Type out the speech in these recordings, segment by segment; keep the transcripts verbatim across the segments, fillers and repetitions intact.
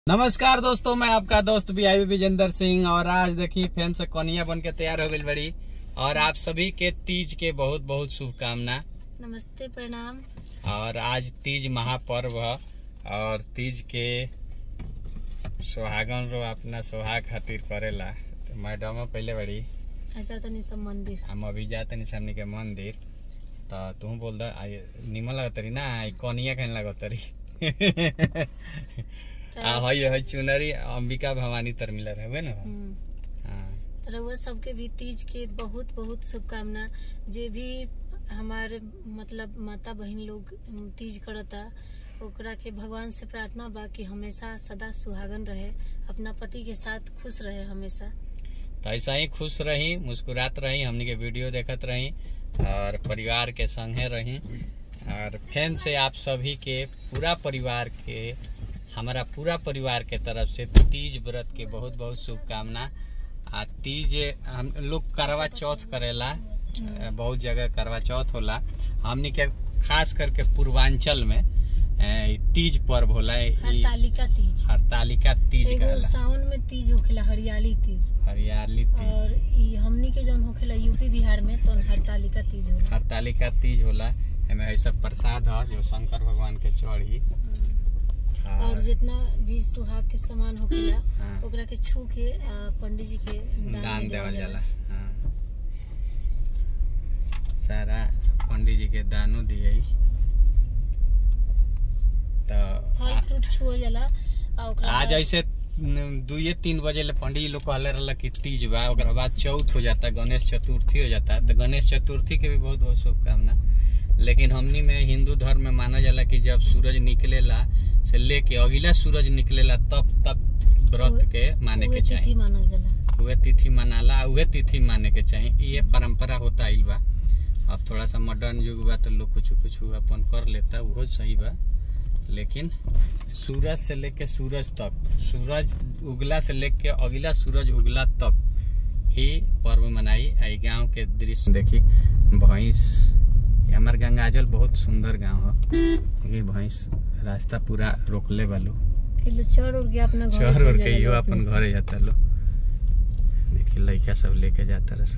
नमस्कार दोस्तों, मैं आपका दोस्त भी आई विजेंद्र सिंह और आज देखिए फैन से कन्या बन के तैयार हो गई बड़ी। और आप सभी के तीज के बहुत बहुत शुभकामना। नमस्ते, प्रणाम। और आज तीज महापर्व है और तीज के सुहागन रो अपना सुहाग खातिर करेला। तो मैडम पहले बड़ी अच्छा तनी सब मंदिर हम अभी जाते नहीं सामने के मंदिर। तो तू बोल दा निमन लगतरी ना कन्या कहने लगतरी आ हई हई चुनरी अंबिका भवानी तरमिलर है ना। हाँ, तो रउआ सबके भी तीज के बहुत बहुत शुभकामना। जे भी हमारे मतलब माता बहन लोग तीज करता ओकरा के भगवान से प्रार्थना बा कि हमेशा सदा सुहागन रहे, अपना पति के साथ खुश रहे हमेशा। तो ऐसा ही खुश रही, मुस्कुरात रही, हमनी के वीडियो देखत रही और परिवार के संगे रही। और फैन से आप सभी के पूरा परिवार के हमारा पूरा परिवार के तरफ से तीज व्रत के बहुत बहुत शुभकामना। आ तीज हम लोग करवा चौथ करेला, बहुत जगह करवा चौथ होला। हमनी के खास करके पूर्वांचल में तीज पर्व होला, हरतालिका तीज। हरतालिका तीज एगो सावन में तीज होखेला हरियाली तीज। हरियाली तीज और ई हमनी के जौन होखेला यूपी बिहार में तो हरतालिका तीज होला। हरतालिका तीज होला। एमे ऐसा प्रसाद है जो शंकर भगवान के चढ़ी और जितना भी सुहाग के सामान होखेला ओकरा के छू के पंडित जी के दान, दान देवल जाला। हाँ, सारा पंडित जी के दानो दिए तो फल फ्रूट छुअल जाला। आज ऐसे दुए तीन बजे ले पंडित जी लोग कहले रहला कि तीज बा, ओकरा बाद चौथ हो जाता, गणेश चतुर्थी हो जाता। तो गणेश चतुर्थी के भी बहुत बहुत शुभकामना। लेकिन हमनी में हिंदू धर्म में माना जाला कि जब सूरज निकलेला से लेके अगला सूरज निकलेला तब तक व्रत के माने के चाहिए। उहे तिथि मनाला, उहे तिथि माने के चाहिए। ये परंपरा होता आइल बा। अब थोड़ा सा मॉडर्न युग बा तो लोग कुछ कुछ अपन कर लेता, वो सही बा। लेकिन सूरज से लेके सूरज तक, सूरज उगला से लेके अगला सूरज उगला तक ही पर्व मनाई। आई गाँव के दृश्य देखी, भैंस, हमार गंगाजल बहुत सुंदर गांव है। ये भैंस रास्ता पूरा रोकले वालो चढ़ उड़ के अपना घर चढ़ उड़ के यो अपन घरे जाता लो। देखिए लड़का सब लेके जाता रहा।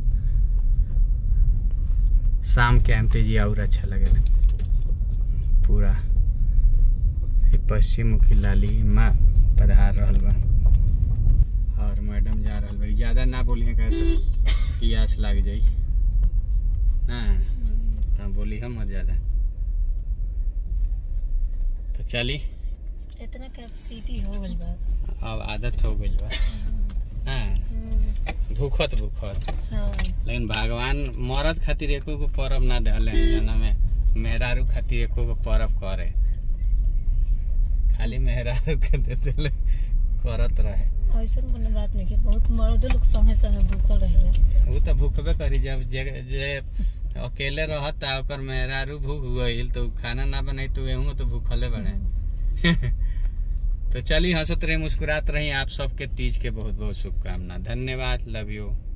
शाम के आमते जी और अच्छा लगे पूरा पश्चिम मुखी लाली माँ पधार रहल बा और मैडम जा रहल बा। ज्यादा ना बोलिए कहे तो पियास लाग जाई ना, तो बोली हम मत ज्यादा। तो चली इतना कैपेसिटी हो गइल बा, अब आदत हो गइल बा। हाँ, भूखत भूखत। हाँ। लेकिन भगवान मरद खातिर एको को पर्व ना देले जना में मेहरारू खातिर एको को पर्व करे, खाली मेहरारू के देते करत रहे। ऐसा कोनो बात नहीं के बहुत मर्द लोग संगे संगे भूखल रहेला। वो तो भूखबे करी। जब जे, जे अकेले रहता ओकर मेहरारू भूख गइल तो खाना ना बनाई तो एहू तो भूखले बने। तो चलिए हंसत रही, मुस्कुरात रही। आप सबके तीज के बहुत बहुत शुभकामना। धन्यवाद, लव यू।